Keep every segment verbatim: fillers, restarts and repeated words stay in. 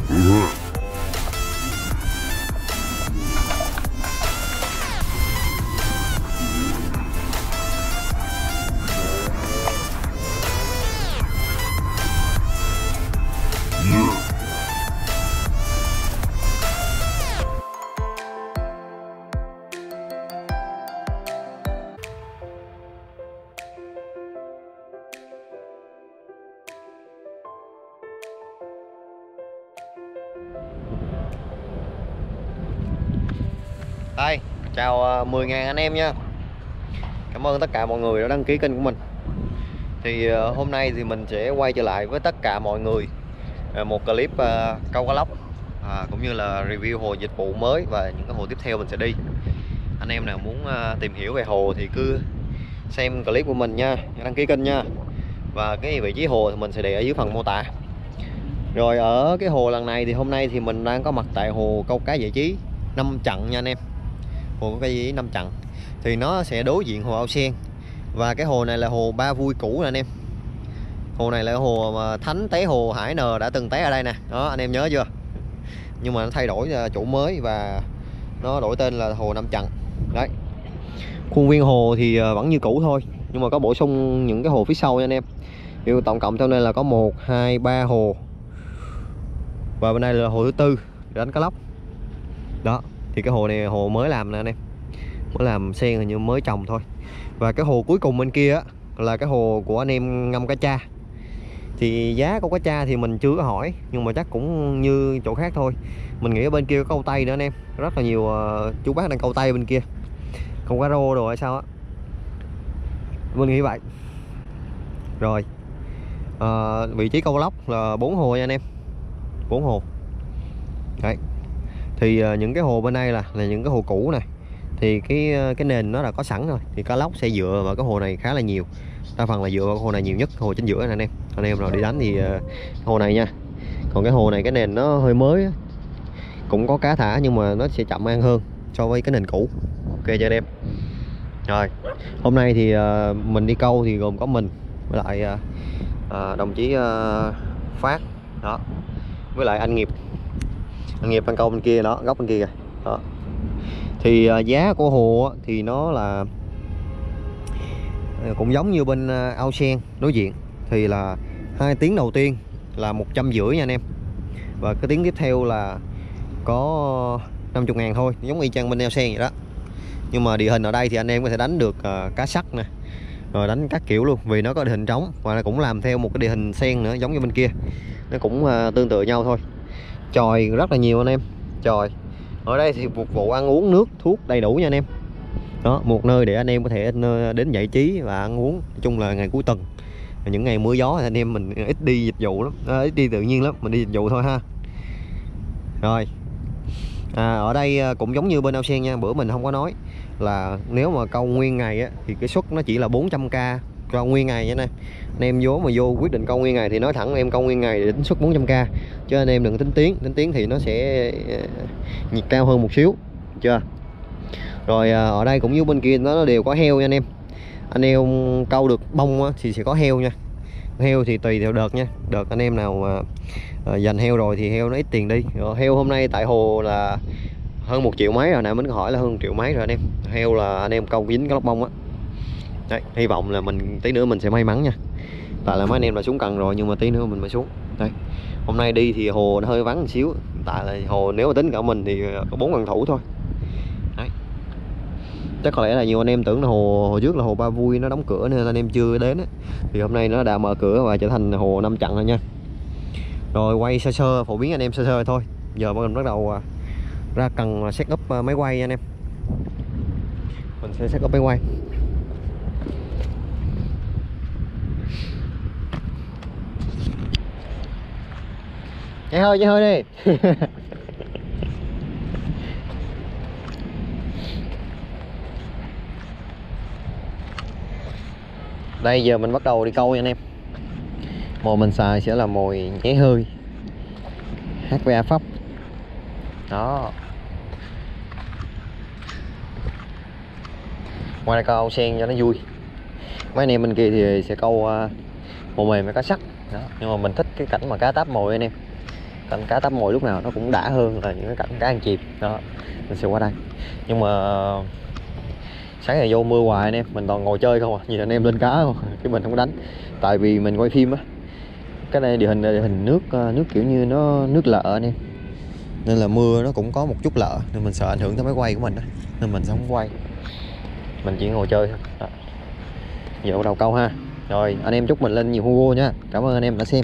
Đây, chào mười ngàn anh em nha. Cảm ơn tất cả mọi người đã đăng ký kênh của mình. Thì uh, hôm nay thì mình sẽ quay trở lại với tất cả mọi người uh, một clip uh, câu cá lóc, uh, cũng như là review hồ dịch vụ mới và những cái hồ tiếp theo mình sẽ đi. Anh em nào muốn uh, tìm hiểu về hồ thì cứ xem clip của mình nha, đăng ký kênh nha. Và cái vị trí hồ thì mình sẽ để ở dưới phần mô tả. Rồi ở cái hồ lần này thì hôm nay thì mình đang có mặt tại hồ câu cá giải trí Năm Chặn nha anh em. Hồ câu cá giải trí Năm Chặn thì nó sẽ đối diện hồ Ao Sen. Và cái hồ này là hồ Ba Vui cũ nè anh em. Hồ này là hồ mà Thánh té hồ Hải N đã từng té ở đây nè. Đó anh em nhớ chưa? Nhưng mà nó thay đổi chủ mới và nó đổi tên là hồ Năm Chặn. Đấy. Khuôn viên hồ thì vẫn như cũ thôi, nhưng mà có bổ sung những cái hồ phía sau nha anh em. Thì tổng cộng trong đây là có một, hai, ba hồ. Và bên đây là hồ thứ tư để đánh cá lóc. Đó, thì cái hồ này hồ mới làm nè anh em. Mới làm sen hình như mới trồng thôi. Và cái hồ cuối cùng bên kia á là cái hồ của anh em ngâm cá tra. Thì giá của cá tra thì mình chưa có hỏi, nhưng mà chắc cũng như chỗ khác thôi. Mình nghĩ ở bên kia có câu tây nữa anh em. Rất là nhiều uh, chú bác đang câu tây bên kia. Câu cá rô rồi hay sao á. Mình nghĩ vậy. Rồi uh, vị trí câu lóc là bốn hồ nha anh em. Bốn hồ. Đấy. Thì uh, những cái hồ bên đây là là những cái hồ cũ này. Thì cái cái nền nó là có sẵn rồi. Thì cá lóc sẽ dựa vào cái hồ này khá là nhiều. Đa phần là dựa vào cái hồ này nhiều nhất, hồ chính giữa này anh em. Anh em nào đi đánh thì uh, hồ này nha. Còn cái hồ này cái nền nó hơi mới á. Cũng có cá thả nhưng mà nó sẽ chậm ăn hơn so với cái nền cũ. Ok cho anh em. Rồi, hôm nay thì uh, mình đi câu thì gồm có mình với lại uh, uh, đồng chí uh, Phát đó, với lại anh Nghiệp. Anh Nghiệp đang câu bên kia đó, góc bên kia kìa. Đó. Thì uh, giá của hồ thì nó là uh, cũng giống như bên uh, Ao Sen đối diện. Thì là hai tiếng đầu tiên là một trăm rưỡi nha anh em. Và cái tiếng tiếp theo là có năm mươi ngàn thôi, giống y chang bên Ao Sen vậy đó. Nhưng mà địa hình ở đây thì anh em có thể đánh được uh, cá sắt nè, rồi đánh các kiểu luôn, vì nó có địa hình trống và nó cũng làm theo một cái địa hình sen nữa giống như bên kia. Nó cũng uh, tương tự nhau thôi. Chòi rất là nhiều anh em. Chòi ở đây thì phục vụ ăn uống, nước, thuốc đầy đủ nha anh em. Đó, một nơi để anh em có thể đến giải trí và ăn uống. Nói chung là ngày cuối tuần, những ngày mưa gió thì anh em mình ít đi dịch vụ lắm, à, ít đi tự nhiên lắm, mình đi dịch vụ thôi ha. Rồi à, ở đây cũng giống như bên Ao Sen nha. Bữa mình không có nói là nếu mà câu nguyên ngày á, thì cái suất nó chỉ là bốn trăm k câu nguyên ngày nha anh em. Anh em vô mà vô quyết định câu nguyên ngày thì nói thẳng em câu nguyên ngày để tính suất bốn trăm k, chứ anh em đừng tính tiếng. Tính tiếng thì nó sẽ nhiệt cao hơn một xíu chưa. Rồi ở đây cũng như bên kia nó đều có heo nha anh em. Anh em câu được bông á, thì sẽ có heo nha. Heo thì tùy theo đợt nha. Đợt anh em nào mà uh, dành heo rồi thì heo nó ít tiền đi. Rồi, heo hôm nay tại hồ là hơn một triệu mấy rồi nè. Mình có hỏi là hơn một triệu mấy rồi anh em. Heo là anh em câu dính cái lóc bông á. Đấy, hy vọng là mình tí nữa mình sẽ may mắn nha. Tại là mấy anh em là xuống cần rồi, nhưng mà tí nữa mình mới xuống. Đây, hôm nay đi thì hồ nó hơi vắng một xíu. Tại là hồ nếu mà tính cả mình thì có bốn cần thủ thôi. Đấy. Chắc có lẽ là nhiều anh em tưởng là hồ hồ trước là hồ Ba Vui nó đóng cửa nên anh em chưa đến á. Thì hôm nay nó đã mở cửa và trở thành hồ Năm Chặn rồi nha. Rồi quay sơ sơ phổ biến anh em sơ sơ thôi. Giờ mình bắt đầu ra cần set up máy quay nha anh em. Mình sẽ set up máy quay. Chạy hơi, chạy hơi đi. Đây giờ mình bắt đầu đi câu nha anh em. Mồi mình xài sẽ là mồi nháy hơi hát vê a Pháp. Đó. Ngoài ra câu sen cho nó vui. Mấy anh em bên kia thì sẽ câu uh, mồi mềm với cá sắt. Đó. Nhưng mà mình thích cái cảnh mà cá táp mồi anh em. cảnh cá táp mồi lúc nào nó cũng đã hơn là những cái cảnh cá ăn chìm đó. Mình sẽ qua đây, nhưng mà sáng ngày vô mưa hoài anh em, mình toàn ngồi chơi không à, nhìn anh em lên cá không chứ mình không có đánh, tại vì mình quay phim á, cái này địa hình địa hình nước nước kiểu như nó nước lợ anh em, nên là mưa nó cũng có một chút lợ, nên mình sợ ảnh hưởng tới máy quay của mình đó, nên mình sẽ không quay, mình chỉ ngồi chơi thôi đó. Giờ bắt đầu câu ha. Rồi anh em chúc mình lên nhiều Hugo nha, cảm ơn anh em đã xem.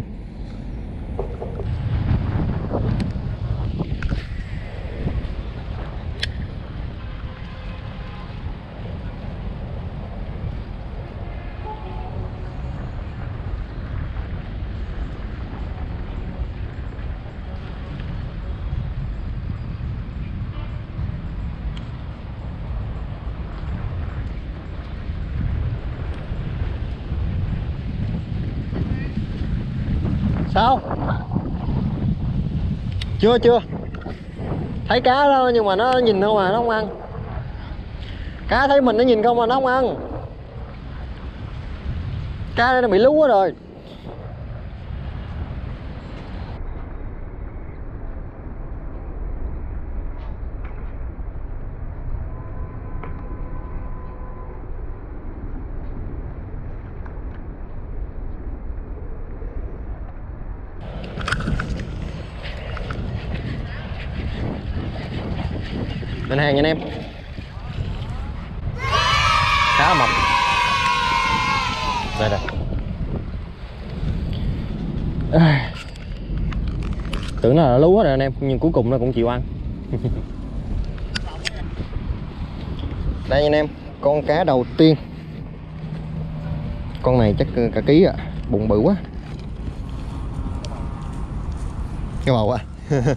Sao? Chưa chưa. Thấy cá đó nhưng mà nó nhìn không à, nó không ăn. Cá thấy mình nó nhìn không mà nó không ăn. Cá đây nó bị lú quá rồi. Lên hàng nha anh em. Cá mập. Đây đây. À, tưởng là lú hết rồi anh em, nhưng cuối cùng nó cũng chịu ăn. Đây anh em, con cá đầu tiên. Con này chắc cả ký à, bụng bự quá. Cái bầu à.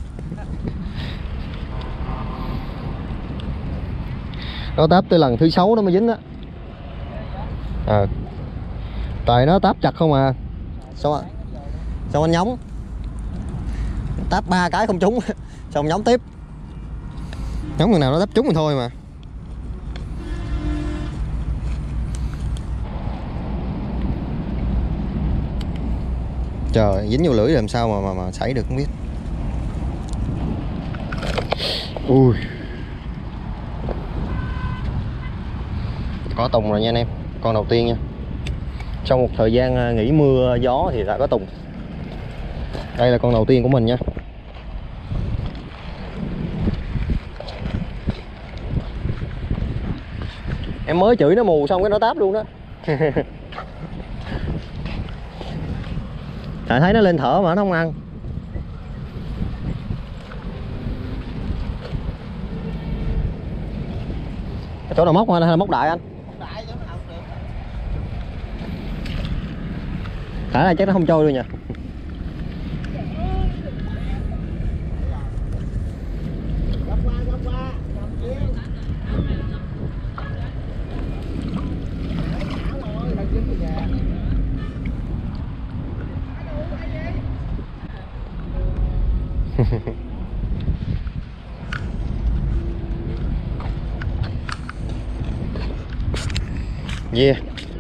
Nó táp tới lần thứ sáu nó mới dính á. À, tại nó táp chặt không à. Sao à? Sao anh nhóng? Táp ba cái không trúng, xong nhóng tiếp. Nhóng lần nào nó táp trúng rồi thôi mà. Trời, dính vô lưỡi làm sao mà mà, mà xảy được không biết. Ui. Có tùng rồi nha anh em, con đầu tiên nha. Sau một thời gian nghỉ mưa gió thì đã có tùng. Đây là con đầu tiên của mình nha. Em mới chửi nó mù xong cái nó táp luôn đó. Tại thấy nó lên thở mà nó không ăn. Cái chỗ nào móc hay là móc đại anh? Thả ra chắc nó không trôi luôn nha. Yeah.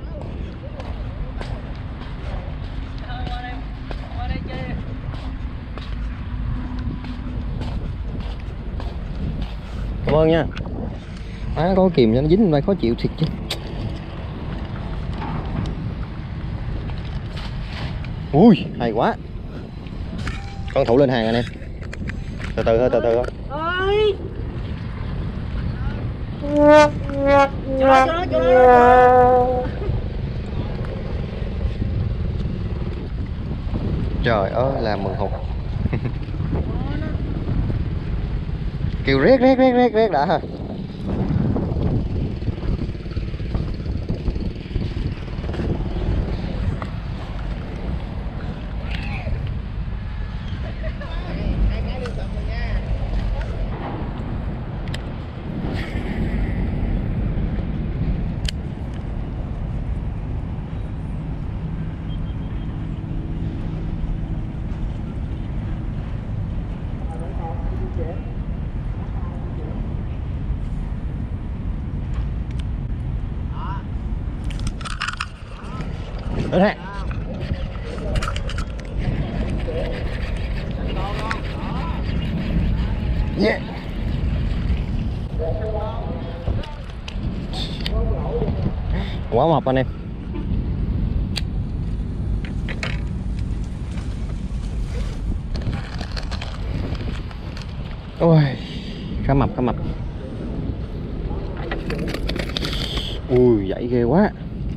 Cảm ơn nha. Má có kìm cho nó dính đây khó chịu thiệt chứ. Ui, hay quá. Con thủ lên hàng anh em. Từ từ thôi, từ từ thôi. Ôi. Trời ơi, làm mừng hụt. Kêu rét rét rét rét rét đã ha. Đến hàng. Yeah. Quá mập anh em. Ôi, khá mập khá mập. Ui, dậy ghê quá.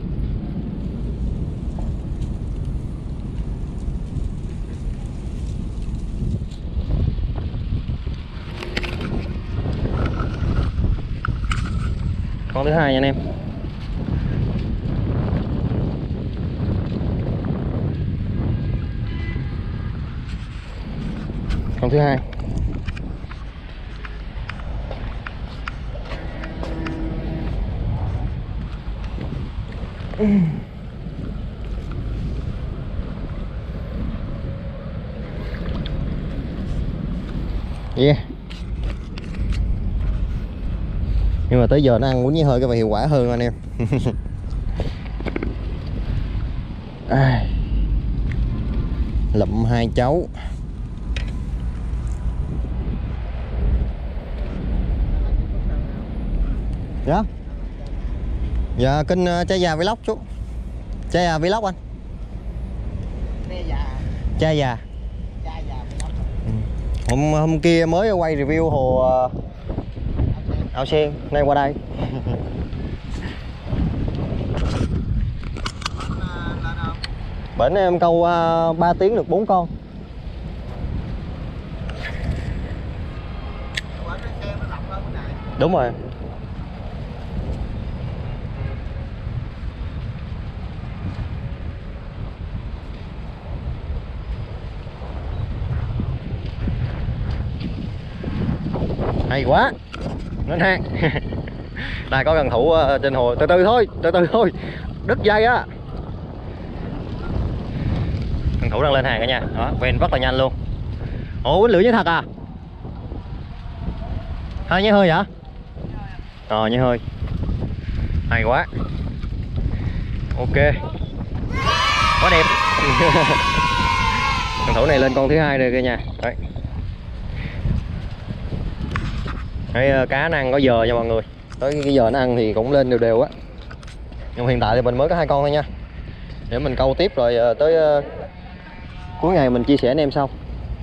Con thứ hai nha anh em. Con thứ hai. Yeah. Nhưng mà tới giờ nó ăn uống hơi cái mà hiệu quả hơn anh em. À, lụm hai cháu. Dạ. Dạ kênh uh, Cha Già Vlog chú. Cha Già Vlog anh. Cha Già. Hôm hôm kia mới quay review hồ uh, Ao Sen, nay qua đây. Bển em câu uh, ba tiếng được bốn con. Đúng rồi. Hay quá. Lên hang. Đây có cần thủ uh, trên hồ, từ từ thôi, từ từ thôi. Đứt dây á. Cần thủ đang lên hàng cả nha. Đó, quen rất là nhanh luôn. Ồ, quýnh lưỡi với thật à? Hai nhé hơi hả? Ờ, nhé hơi. Hay quá. Ok. Quá đẹp. Cần thủ này lên con thứ hai rồi kìa nha. Đấy. Cái cá nó ăn có giờ nha mọi người. Tới cái giờ nó ăn thì cũng lên đều đều á. Nhưng hiện tại thì mình mới có hai con thôi nha. Để mình câu tiếp rồi tới uh, cuối ngày mình chia sẻ anh em sau.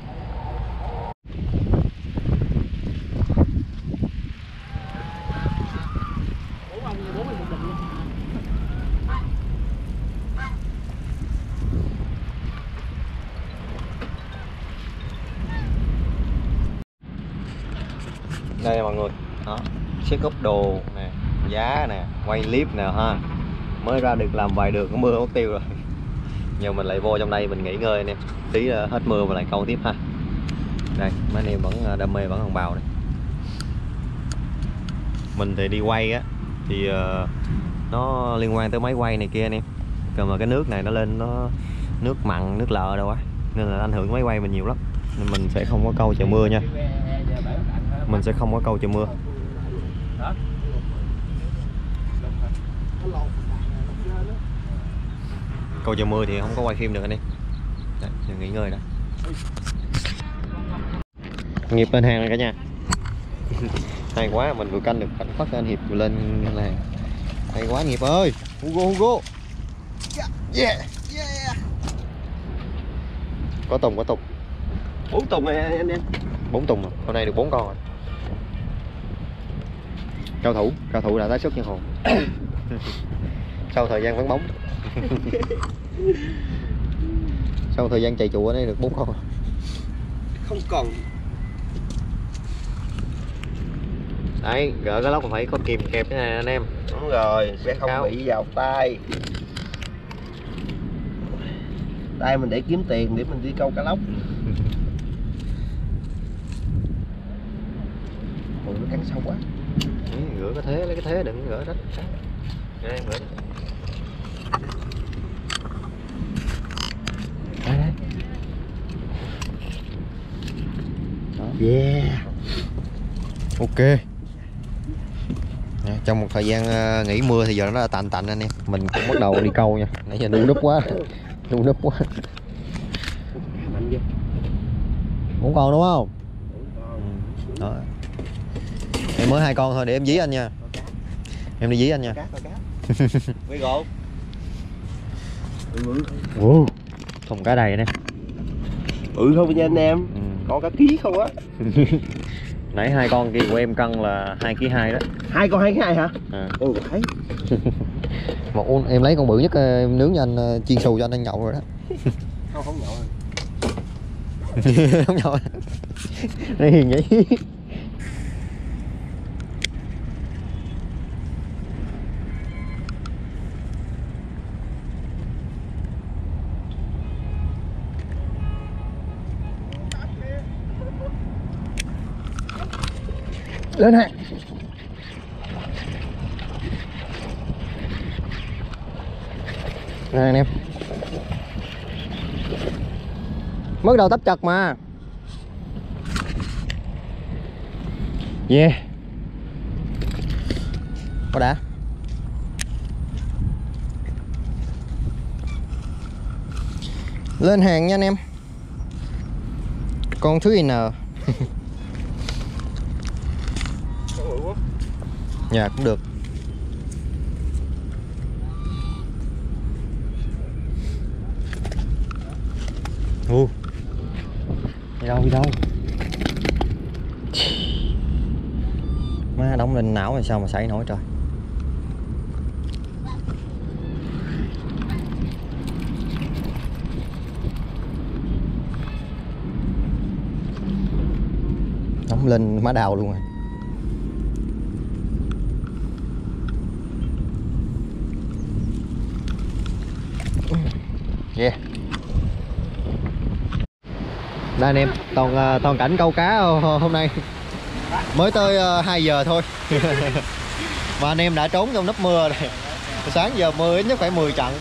Đây mọi người, đó, set up đồ nè, giá nè, quay clip nè ha. Mới ra được làm vài đường có mưa mất tiêu rồi. Giờ mình lại vô trong đây mình nghỉ ngơi anh em. Tí hết mưa và lại câu tiếp ha. Đây, mấy anh em vẫn đam mê vẫn hồng bào đây. Mình thì đi quay á thì uh, nó liên quan tới máy quay này kia anh em. Còn mà cái nước này nó lên nó nước mặn, nước lợ đâu á, nên là ảnh hưởng máy quay mình nhiều lắm. Nên mình sẽ không có câu trời mưa nha. Mình sẽ không có câu trời mưa. Câu trời mưa thì không có quay phim được anh em. Đấy, nghỉ ngơi đã. Nghiệp lên hàng rồi cả nhà. Hay quá, mình vừa canh được khoảnh khắc anh Hiệp lên hàng. Hay quá Nghiệp ơi. Hugo Hugo. Yeah, yeah. Có tùng có tùng. Bốn tùng này anh em. Bốn tùng rồi. Hôm nay được bốn con rồi. Cao thủ, cao thủ đã tái xuất nhân hồn. Sau thời gian vắng bóng. Sau thời gian chạy chùa đây được bốn con. Không còn. Đấy, gỡ cái lóc phải có kìm kẹp thế này anh em. Đúng rồi, sẽ không Cao. bị vào tay. Tay mình để kiếm tiền để mình đi câu cá lóc. Ôi, nó cắn sâu quá. Đấy, rửa cái thế, lấy cái thế đừng rửa đất. Đây em rửa. Đây đây. Yeah. Ok. Trong một thời gian uh, nghỉ mưa thì giờ nó đã tạnh tạnh anh em. Mình cũng bắt đầu đi câu nha. Nãy giờ đu núp quá. Đu núp quá. Bốn con đúng không? Đó. Em mới hai con thôi, để em dí anh nha. Em đi dí anh nha. Cá, cá. Quay gột. Ồ, thùng cá đầy nè. Ừ thôi nha anh em. Ừ. Con cá ký không á. Nãy hai con kia của em cân là hai ký hai đó. Hai con hai cái hai hả? À. Ừ phải. Một em lấy con bự nhất em nướng cho anh, chiên xù cho anh ăn nhậu rồi đó. Không không nhậu rồi. Không nhậu. Nó hiền vậy. Lên hàng. Nè anh em. Mới đầu tấp chật mà. Yeah. Có đã. Lên hàng nha anh em. Con thứ N. Dạ cũng được. Ồ. Đi đâu đi đâu. Má đóng lên não là sao mà xảy nổi trời. Đóng lên má đào luôn rồi. Yeah. Đây anh em, toàn toàn cảnh câu cá hôm nay. Mới tới hai giờ thôi. Mà anh em đã trốn trong nấp mưa rồi. Sáng giờ mưa ít nhất phải mười trận.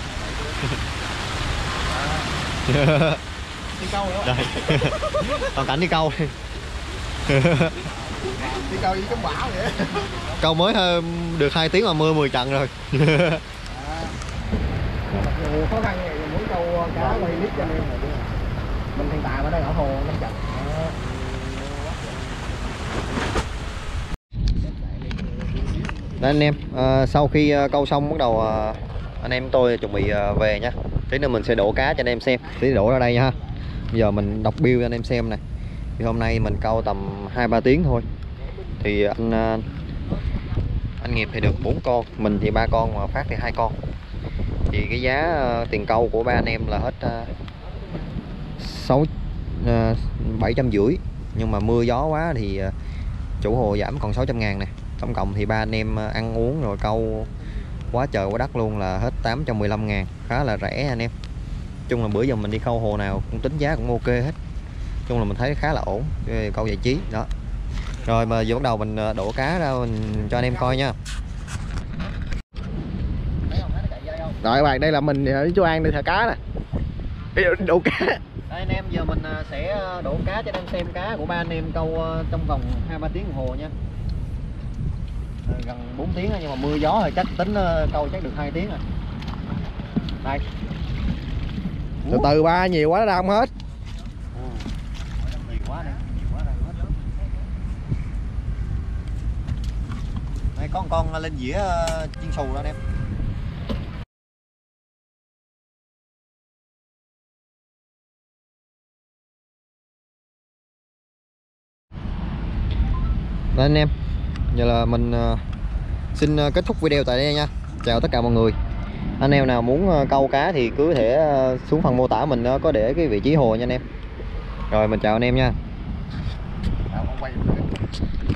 Đi câu nữa. Toàn cảnh đi câu. Đi câu đi chống bão vậy. Câu mới được hai tiếng mà mưa mười trận rồi. Khó khăn vậy muốn câu cá quay clip cho anh em rồi. Mình hiện tại ở đây ở hồ Năm Chạch. Đây anh em, à, sau khi câu xong bắt đầu à, anh em tôi chuẩn bị à, về nha. Tí nữa mình sẽ đổ cá cho anh em xem. Tí đổ ra đây nha. Bây giờ mình đọc bill cho anh em xem này. Thì hôm nay mình câu tầm hai ba tiếng thôi. Thì anh anh Nghiệp thì được bốn con, mình thì ba con mà Phát thì hai con. Thì cái giá uh, tiền câu của ba anh em là hết uh, sáu bảy trăm rưỡi, nhưng mà mưa gió quá thì uh, chủ hồ giảm còn sáu trăm ngàn này. Tổng cộng thì ba anh em uh, ăn uống rồi câu quá trời quá đất luôn là hết tám trăm mười lăm ngàn, khá là rẻ anh em. Chung là bữa giờ mình đi câu hồ nào cũng tính giá cũng ok hết. Chung là mình thấy khá là ổn, câu giải trí đó. Rồi mà giờ bắt đầu mình đổ cá ra mình cho anh em coi nha. Rồi các bạn, đây là mình với chú An đi thả cá nè. Đổ cá. Đây anh em, giờ mình sẽ đổ cá cho anh em xem cá của ba anh em câu trong vòng hai ba tiếng đồng hồ nha. Gần bốn tiếng nhưng mà mưa gió thì chắc tính câu chắc được hai tiếng rồi. Đây. Từ từ ba, nhiều quá nó ra không hết. Nhiều quá đây, nhiều quá đây hết. Đây có một con lên dĩa chiên xù đó anh em. Đây anh em, giờ là mình uh, xin uh, kết thúc video tại đây nha. Chào tất cả mọi người. Anh em nào muốn uh, câu cá thì cứ thể uh, xuống phần mô tả mình uh, có để cái vị trí hồ nha anh em. Rồi mình chào anh em nha.